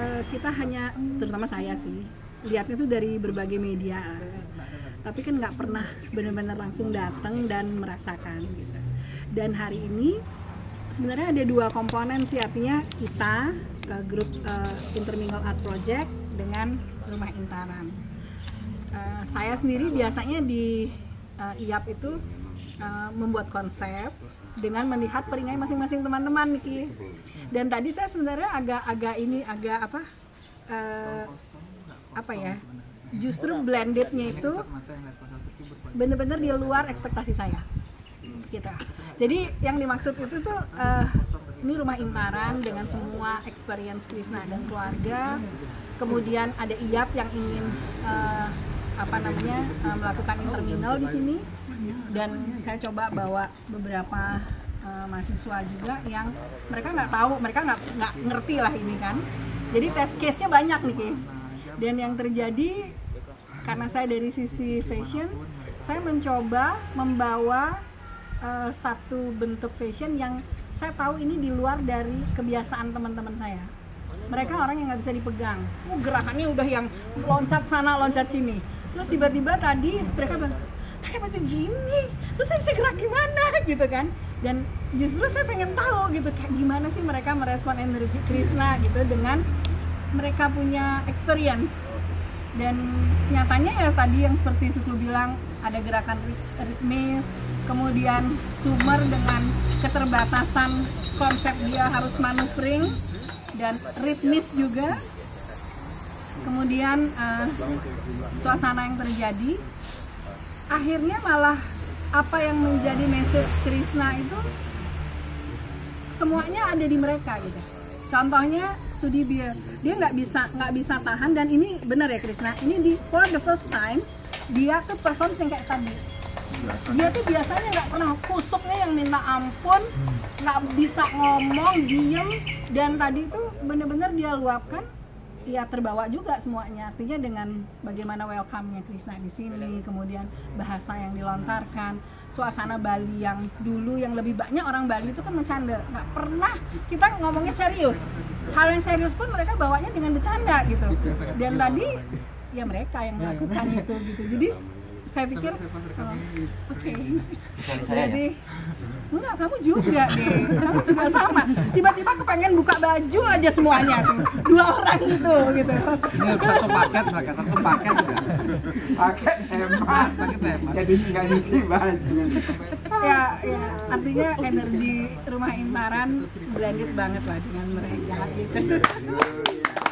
kita hanya, terutama saya sih, lihatnya tuh dari berbagai media, tapi kan nggak pernah benar-benar langsung datang dan merasakan gitu. Dan hari ini sebenarnya ada dua komponen sih, artinya kita grup Intermingle Art Project dengan Rumah Intaran. Saya sendiri biasanya di IAP itu membuat konsep dengan melihat peringai masing-masing teman-teman Niki. Dan tadi saya sebenarnya agak justru blendednya itu benar-benar di luar ekspektasi saya gitu. Jadi yang dimaksud itu tuh ini Rumah Intaran dengan semua experience Krisna dan keluarga. Kemudian ada IAP yang ingin melakukan intermingle di sini, dan saya coba bawa beberapa mahasiswa juga yang mereka nggak tahu, mereka nggak ngerti lah ini kan. Jadi test case-nya banyak nih Ki. Dan yang terjadi karena saya dari sisi fashion, saya mencoba membawa satu bentuk fashion yang saya tahu ini di luar dari kebiasaan teman-teman saya. Mereka orang yang nggak bisa dipegang. Gerakannya udah yang loncat sana, loncat sini. Terus tiba-tiba tadi mereka bilang, pakai baju gini, terus saya bisa gerak gimana gitu kan. Dan justru saya pengen tahu gitu, kayak gimana sih mereka merespon energi Krisna gitu dengan mereka punya experience. Dan nyatanya ya tadi yang seperti Suklu bilang, ada gerakan ritmis, kemudian Sumer dengan keterbatasan konsep dia harus maneuvering dan ritmis juga. Kemudian suasana yang terjadi, akhirnya malah apa yang menjadi message Krisna itu semuanya ada di mereka gitu. Contohnya Sudibir, dia nggak bisa tahan, dan ini benar ya Krisna, ini for the first time dia tuh perform yang kayak tadi. Dia tuh biasanya nggak pernah kusuknya yang minta ampun, nggak bisa ngomong, diem, dan tadi tuh bener-bener dia luapkan. Ya terbawa juga semuanya, artinya dengan bagaimana welcome-nya Krisna di sini, kemudian bahasa yang dilontarkan, suasana Bali yang dulu yang lebih banyak orang Bali itu kan bercanda, nggak pernah kita ngomongnya serius. Hal yang serius pun mereka bawanya dengan bercanda gitu. Dan tadi ya mereka yang melakukan itu gitu. Jadi saya pikir, oke. Jadi enggak, kamu juga deh, kamu juga sama. Tiba-tiba kepengen buka baju aja semuanya tuh, 2 orang gitu. Ini satu paket, mereka satu paket juga. Paket hemat. Jadi nggak nyuci baju. Ya, artinya energi Rumah Intaran blended banget lah dengan mereka gitu.